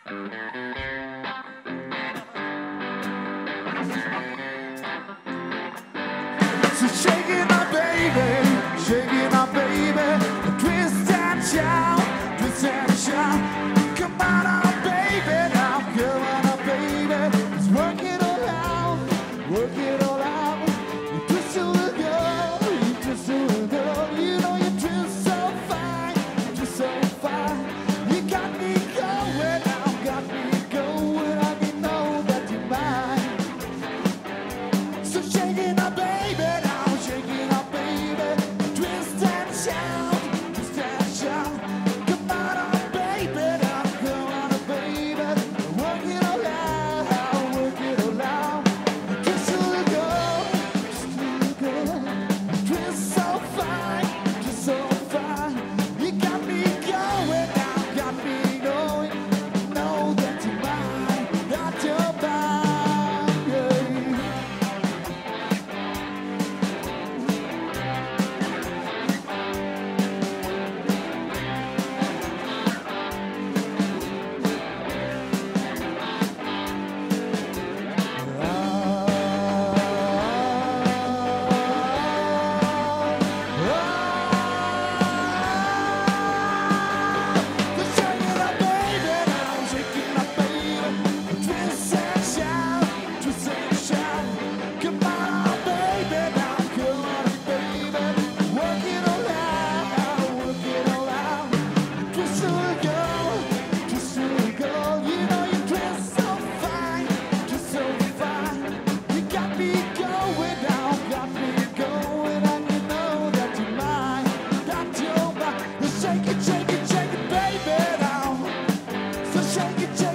So shake it up, baby, shake it up, baby. Twist and shout, twist and shout. Come on up, baby, now come on up, baby. Let's work it all out, work it all out. You twist to the girl, you twist to the girl. You know you twist so fine, twist so fine. You got me going now, got me going. I can know that you're mine. So shake it up, baby, now shake it up, baby. Twist and shout, twist and shout. Come on up, baby, now come on up, baby. Work it all out, work it all out. Twist to the girl, twist to the girl. Twist so fine, twist so fine. You got me going now, got me going. Know that you're mine, that you're mine, yeah. Shake it, baby, now. So shake it,